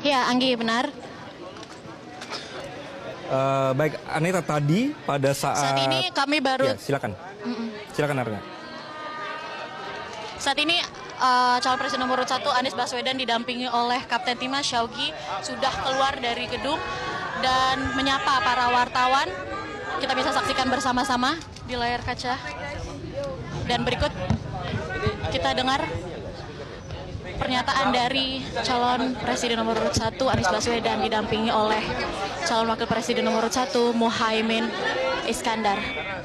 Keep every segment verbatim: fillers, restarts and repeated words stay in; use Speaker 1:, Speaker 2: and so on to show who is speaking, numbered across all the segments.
Speaker 1: Ya, Anggi, benar.
Speaker 2: Uh, baik, Aneta, tadi pada saat...
Speaker 1: Saat ini kami baru...
Speaker 2: Ya, silakan.
Speaker 1: Mm-mm.
Speaker 2: Silakan, Arna.
Speaker 1: Saat ini uh, calon presiden nomor satu Anies Baswedan didampingi oleh Kapten Timnas Syawgi sudah keluar dari gedung dan menyapa para wartawan. Kita bisa saksikan bersama-sama di layar kaca. Dan berikut kita dengar pernyataan dari calon presiden nomor satu Anies Baswedan didampingi oleh calon wakil presiden nomor satu Muhaimin Iskandar.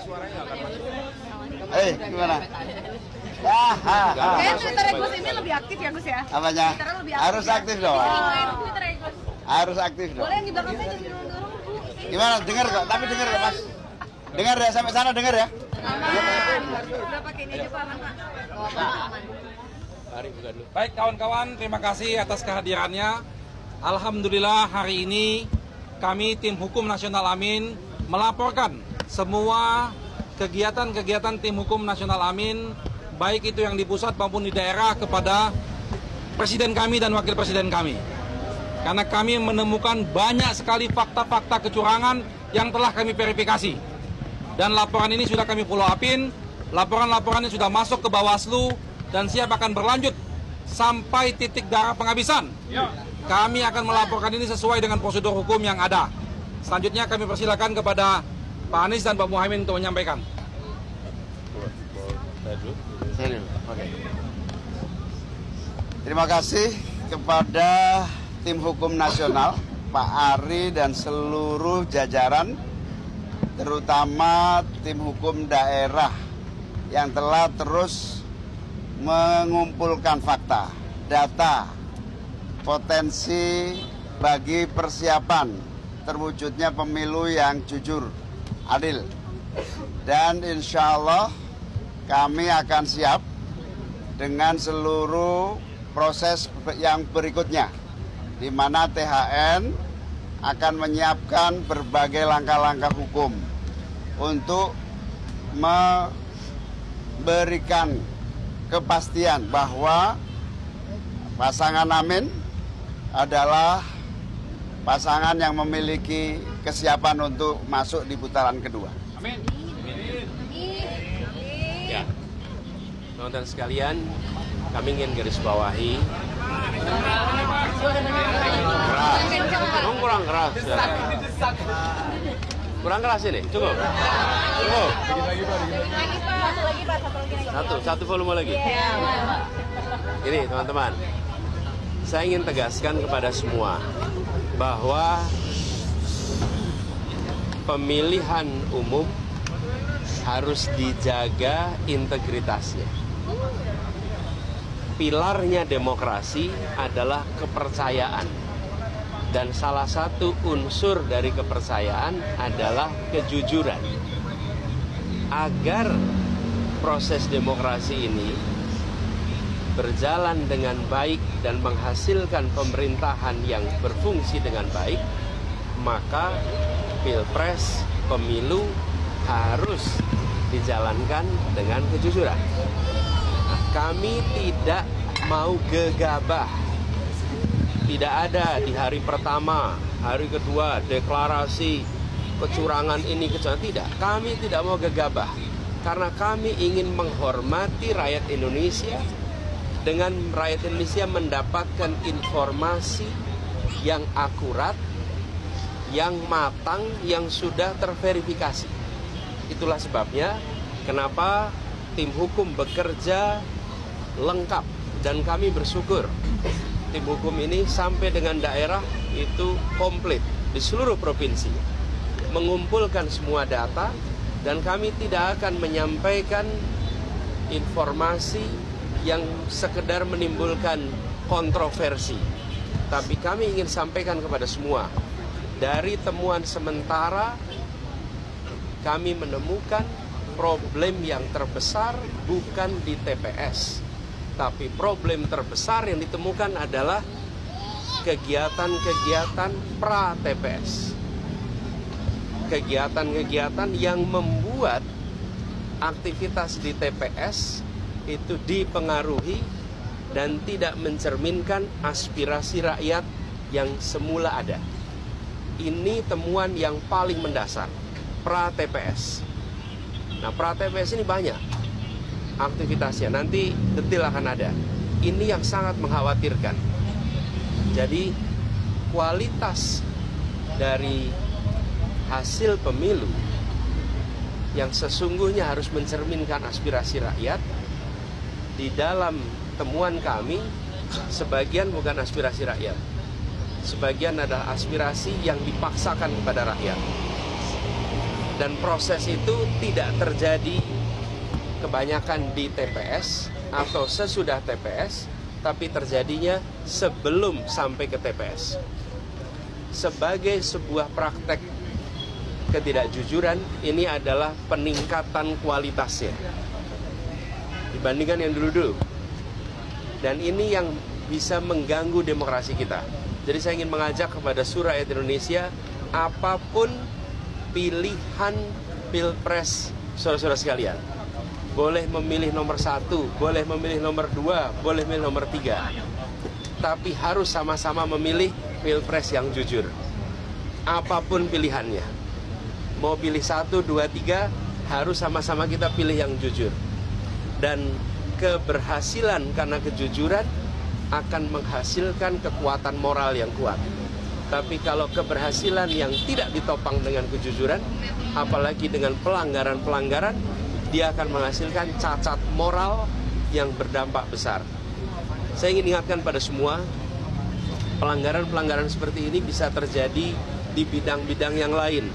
Speaker 3: Eh, gimana? Ah, ah, ah.
Speaker 4: Kayaknya Twitter Gus ini lebih aktif ya, Gus ya?
Speaker 3: Apanya?
Speaker 4: Lebih aktif.
Speaker 3: Harus aktif dong.
Speaker 4: Twitter Gus.
Speaker 3: Harus aktif dong.
Speaker 4: Boleh yang di belakang saya jadi dorong-dorong, Bu.
Speaker 3: Gimana? Dengar kok, tapi dengar kok, Mas. Dengar ya, sampai sana dengar ya.
Speaker 4: Aman. Udah pakai ini aja, Pak. Aman, Pak. Oh, aman.
Speaker 5: Baik kawan-kawan, terima kasih atas kehadirannya. Alhamdulillah hari ini kami tim Hukum Nasional Amin melaporkan semua kegiatan-kegiatan tim Hukum Nasional Amin, baik itu yang di pusat maupun di daerah, kepada Presiden kami dan Wakil Presiden kami. Karena kami menemukan banyak sekali fakta-fakta kecurangan yang telah kami verifikasi. Dan laporan ini sudah kami follow upin, laporan-laporan ini sudah masuk ke Bawaslu, dan siap akan berlanjut sampai titik darah penghabisan. Kami akan melaporkan ini sesuai dengan prosedur hukum yang ada. Selanjutnya kami persilakan kepada Pak Anies dan Pak Muhaimin untuk menyampaikan.
Speaker 3: Terima kasih kepada tim Hukum Nasional, Pak Ari dan seluruh jajaran, terutama tim hukum daerah yang telah terus mengumpulkan fakta, data, potensi bagi persiapan terwujudnya pemilu yang jujur, adil. Dan insya Allah kami akan siap dengan seluruh proses yang berikutnya, di mana T H N akan menyiapkan berbagai langkah-langkah hukum untuk memberikan kepastian bahwa pasangan Amin adalah pasangan yang memiliki kesiapan untuk masuk di putaran kedua.
Speaker 5: Amin.
Speaker 6: Ya, teman-teman sekalian, kami ingin garis bawahi. Keras, oh, kurang keras. Ya. Kurang keras ini, cukup. Cukup. Satu, satu volume lagi. Ini teman-teman, saya ingin tegaskan kepada semua bahwa pemilihan umum harus dijaga integritasnya. Pilarnya demokrasi adalah kepercayaan. Dan salah satu unsur dari kepercayaan adalah kejujuran. Agar proses demokrasi ini berjalan dengan baik dan menghasilkan pemerintahan yang berfungsi dengan baik, maka pilpres, pemilu harus dijalankan dengan kejujuran. Nah, kami tidak mau gegabah. Tidak ada di hari pertama, hari kedua deklarasi kecurangan ini kecurangan, tidak. Kami tidak mau gegabah karena kami ingin menghormati rakyat Indonesia, dengan rakyat Indonesia mendapatkan informasi yang akurat, yang matang, yang sudah terverifikasi. Itulah sebabnya kenapa tim hukum bekerja lengkap, dan kami bersyukur tim hukum ini sampai dengan daerah itu komplit di seluruh provinsi, mengumpulkan semua data, dan kami tidak akan menyampaikan informasi yang sekedar menimbulkan kontroversi, tapi kami ingin sampaikan kepada semua. Dari temuan sementara, kami menemukan problem yang terbesar bukan di T P S, tapi problem terbesar yang ditemukan adalah kegiatan-kegiatan pra-T P S. Kegiatan-kegiatan yang membuat aktivitas di T P S itu dipengaruhi dan tidak mencerminkan aspirasi rakyat yang semula ada. Ini temuan yang paling mendasar, pra-T P S. Nah, pra-T P S ini banyak aktivitasnya, nanti detail akan ada. Ini yang sangat mengkhawatirkan. Jadi, kualitas dari hasil pemilu yang sesungguhnya harus mencerminkan aspirasi rakyat, di dalam temuan kami, sebagian bukan aspirasi rakyat. Sebagian adalah aspirasi yang dipaksakan kepada rakyat. Dan proses itu tidak terjadi kebanyakan di T P S atau sesudah T P S, tapi terjadinya sebelum sampai ke T P S. Sebagai sebuah praktek ketidakjujuran, ini adalah peningkatan kualitasnya dibandingkan yang dulu-dulu. Dan ini yang bisa mengganggu demokrasi kita. Jadi saya ingin mengajak kepada seluruh rakyat Indonesia, apapun pilihan pilpres saudara-saudara sekalian, boleh memilih nomor satu, boleh memilih nomor dua, boleh memilih nomor tiga, tapi harus sama-sama memilih pilpres yang jujur. Apapun pilihannya, mau pilih satu, dua, tiga, harus sama-sama kita pilih yang jujur. Dan keberhasilan karena kejujuran akan menghasilkan kekuatan moral yang kuat. Tapi kalau keberhasilan yang tidak ditopang dengan kejujuran, apalagi dengan pelanggaran-pelanggaran, dia akan menghasilkan cacat moral yang berdampak besar. Saya ingin ingatkan pada semua, pelanggaran-pelanggaran seperti ini bisa terjadi di bidang-bidang yang lain.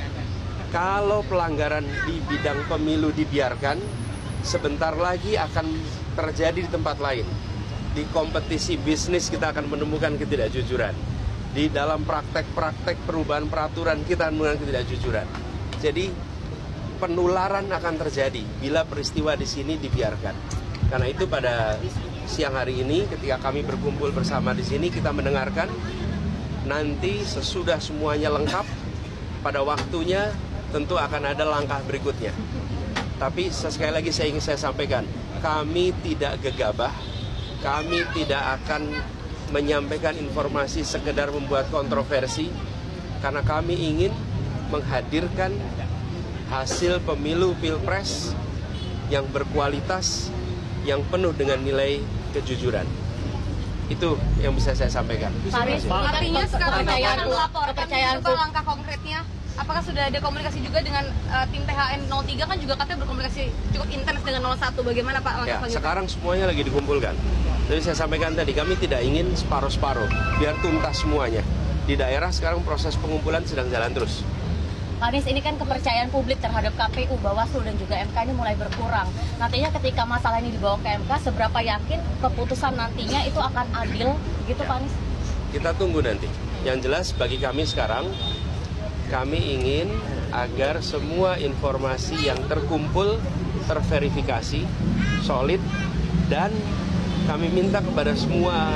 Speaker 6: Kalau pelanggaran di bidang pemilu dibiarkan, sebentar lagi akan terjadi di tempat lain. Di kompetisi bisnis kita akan menemukan ketidakjujuran. Di dalam praktek-praktek perubahan peraturan kita akan menemukan ketidakjujuran. Jadi penularan akan terjadi bila peristiwa di sini dibiarkan. Karena itu pada siang hari ini ketika kami berkumpul bersama di sini, kita mendengarkan, nanti sesudah semuanya lengkap, pada waktunya tentu akan ada langkah berikutnya. Tapi sekali lagi saya ingin saya sampaikan, kami tidak gegabah, kami tidak akan menyampaikan informasi sekedar membuat kontroversi, karena kami ingin menghadirkan hasil pemilu pilpres yang berkualitas, yang penuh dengan nilai kejujuran. Itu yang bisa saya sampaikan.
Speaker 4: Artinya sekarang
Speaker 1: kepercayaan
Speaker 4: akan melaporkan
Speaker 1: kepercayaan
Speaker 4: juga langkah konkretnya. Apakah sudah ada komunikasi juga dengan uh, tim T H N nol tiga, kan juga katanya berkomunikasi cukup intens dengan nol satu. Bagaimana Pak langkah
Speaker 6: Ya,
Speaker 4: selanjutnya?
Speaker 6: sekarang semuanya lagi dikumpulkan. Jadi saya sampaikan tadi, kami tidak ingin separuh-separuh, biar tuntas semuanya. Di daerah sekarang proses pengumpulan sedang jalan terus.
Speaker 7: Pak Anies, ini kan kepercayaan publik terhadap K P U, Bawaslu dan juga M K ini mulai berkurang. Nantinya ketika masalah ini dibawa ke M K, seberapa yakin keputusan nantinya itu akan adil, gitu Pak Anies?
Speaker 6: Kita tunggu nanti. Yang jelas bagi kami sekarang, kami ingin agar semua informasi yang terkumpul terverifikasi, solid, dan kami minta kepada semua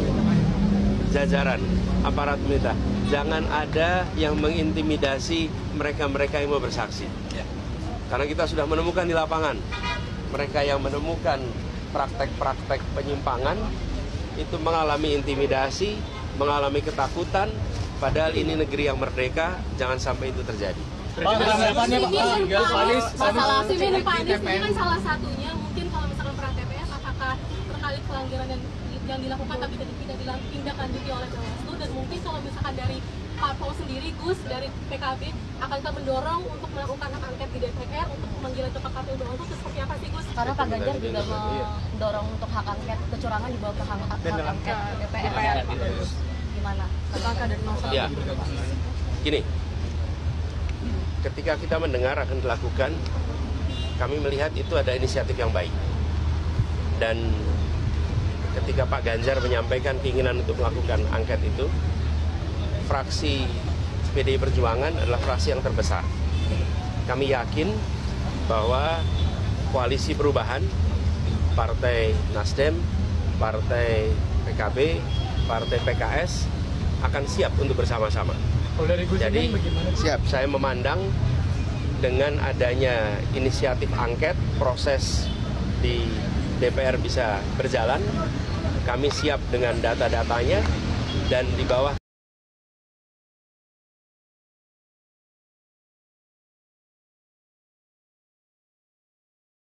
Speaker 6: jajaran aparat pemerintah, jangan ada yang mengintimidasi mereka-mereka yang mau bersaksi. Karena kita sudah menemukan di lapangan, mereka yang menemukan praktek-praktek penyimpangan itu mengalami intimidasi, mengalami ketakutan, padahal ini negeri yang merdeka, jangan sampai itu terjadi.
Speaker 8: Masalah ini Pak Anies ini kan salah satunya, mungkin kalau misalkan pra T P S, apakah terkait pelanggaran yang, yang dilakukan tapi tidak tidak ditindaklanjuti oleh Bawaslu, dan mungkin kalau misalkan dari Parpol sendiri, Gus dari P K B akan kita mendorong untuk melakukan hak angket di D P R untuk pemanggilan cepat K P U Bawaslu, seperti apa sih Gus?
Speaker 7: Karena Pak Ganjar juga mendorong untuk hak angket kecurangan dibawa ke hak, hak angket D P R. Gimana? Langkah dari nol satu.
Speaker 6: Ya, gini, ketika kita mendengar akan dilakukan, kami melihat itu ada inisiatif yang baik. Dan ketika Pak Ganjar menyampaikan keinginan untuk melakukan angket itu, fraksi P D I Perjuangan adalah fraksi yang terbesar. Kami yakin bahwa koalisi perubahan, Partai Nasdem, Partai P K B, Partai P K S akan siap untuk bersama-sama. Jadi siap, saya memandang dengan adanya inisiatif angket, proses di D P R bisa berjalan. Kami siap dengan data-datanya, dan di bawah